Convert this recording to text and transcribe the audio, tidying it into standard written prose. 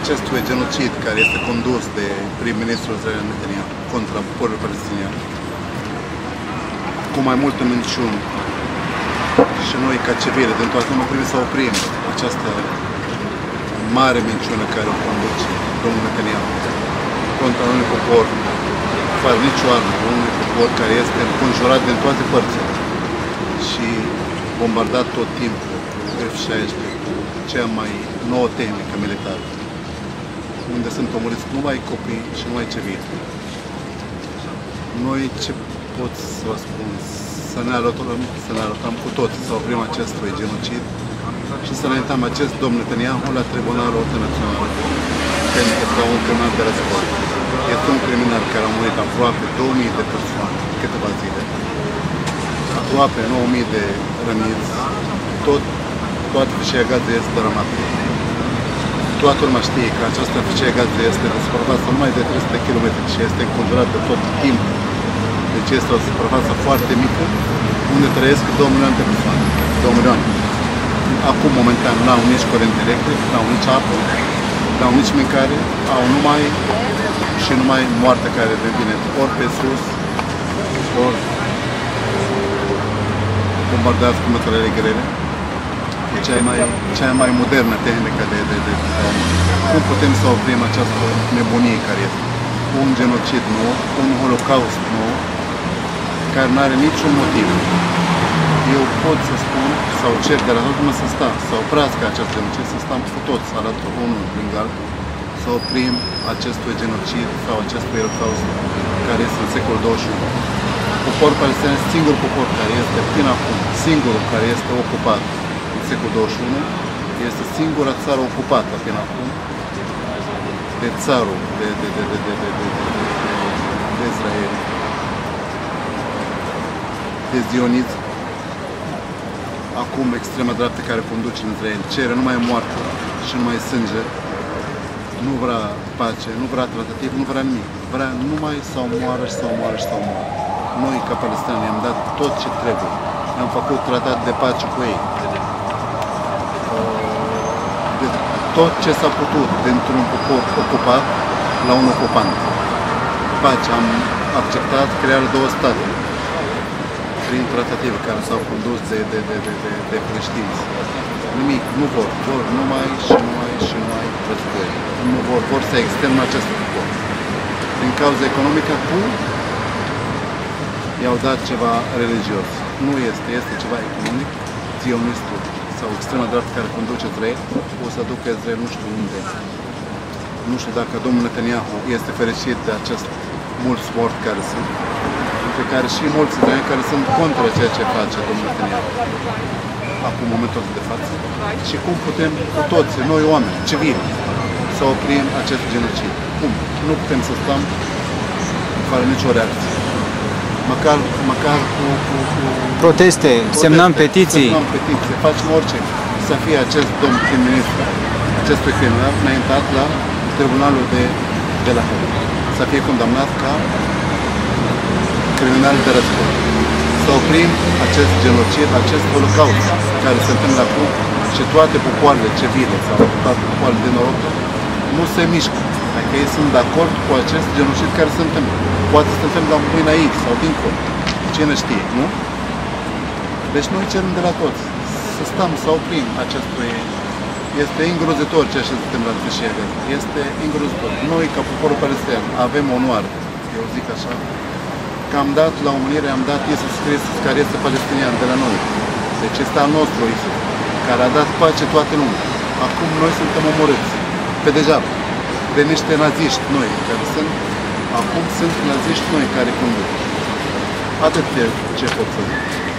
acestui genocid care este condus de prim-ministrul Israel Netanyahu contra poporul palestinian, cu mai multă minciună. Și noi, ca civili, din toată lumea, trebuie să oprim această mare minciună care o conduce domnul Netanyahu contra unui popor fără nicio armă, unui popor care este înconjurat din toate părțile și bombardat tot timpul cu F-16, cea mai nouă tehnică militară, unde sunt omoriți numai copii și numai civili. Noi ce pot să vă spun? Să ne alăturăm cu toți, să oprim acestui genocid și să înaintăm acest domn Netanyahu la Tribunalul Internațional pentru că un criminal de război. Este un criminal care a murit aproape 2000 de persoane în câteva zile, aproape 9000 de răniți, toată fâșia Gaza este dărâmată. Toată lumea știe că această fâșia Gaza este de suprafață numai de 300 de km și este înconjurat de tot timpul. Deci este o suprafață foarte mică, unde trăiesc 2 milioane de persoane. 2 milioane. Acum, momentan, nu au nici curent electric, nu au nici apă, nu au nici mâncare, au numai moartea care vine ori pe sus, ori bombardează cu materiale grele. E cea mai modernă tehnică de cum putem să oprim această nebunie care este? Un genocid nou, un holocaust nou, care nu are niciun motiv. Eu pot să spun, sau cer de la toată lumea să oprească acest genocid, să stăm cu toți alături unul lângă altul, să oprim acestui genocid sau acestui holocaust care este în secolul 21. Poporul palestinian, singurul popor care este până acum, singurul care este ocupat în secolul 21, este singura țară ocupată până acum de țarul de Israel, de zionism. Acum extrema dreaptă care conduce în Israel cere numai moarte și numai sânge, nu vrea pace, nu vrea tratativ, nu vrea nimic, vrea numai să moară și să moară și să moară. Noi, ca palestinieni, i-am dat tot ce trebuie, am făcut tratat de pace cu ei, de tot ce s-a putut dintr-un popor ocupat la un ocupant. Pace, am acceptat crearea 2 state prin tratative care s-au condus de creștini. Nimic, nu vor numai război. Nu vor să externe acest popor. Din cauza economică, i-au dat ceva religios. Nu este ceva economic. Zionistul sau extrema dreaptă care conduce Israel o să ducă Israel nu știu unde. Nu știu dacă domnul Netanyahu este fericit de acest mulți morți care sunt, între care și mulți israelieni care sunt contra ceea ce face domnul Netanyahu acum, momentul de față. Și cum putem cu toți, noi oameni, civili, să oprim acest genocid? Cum? Nu putem să stăm fără nicio reacție. Măcar cu proteste, semnăm petiții. Facem orice să fie acest domn prim-ministru, acestui criminal înaintat la Tribunalul de la Hague, să fie condamnat ca criminal de război. Să oprim acest genocid, acest holocaust care se întâmplă acum și toate popoarele civile sau toate popoarele din Europa nu se mișcă. Adică ei sunt de acord cu acest genocid care se întâmplă. Poate se întâmplă mâine aici sau dincolo. Cine știe, nu? Deci noi cerem de la toți să stăm, să oprim acestui... Este îngrozitor ceea ce se întâmplă în Fâșia Gaza. Este îngrozitor. Noi, ca poporul palestinian, avem onoare, eu zic așa, că am dat la unire, am dat Iisus Hristos, care este palestinian de la noi. Deci este al nostru Iisus, care a dat pace toată lumea. Acum noi suntem omorâți, pe degeaba, de niște naziști noi, care sunt, acum sunt naziști noi care conduc. Atât ce pot să zic.